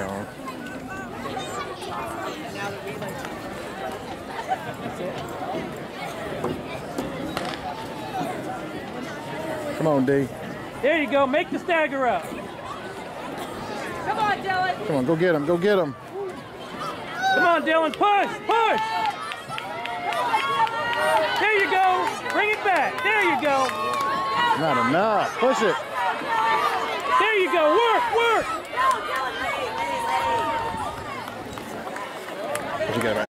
on. Come on, D. There you go. Make the stagger up. Come on, Dylan. Come on, go get him. Go get him. Come on, Dylan. Push. Push. There you go. Bring it back. There you go. Not enough. Push it. There you go. Work. Work. What you got right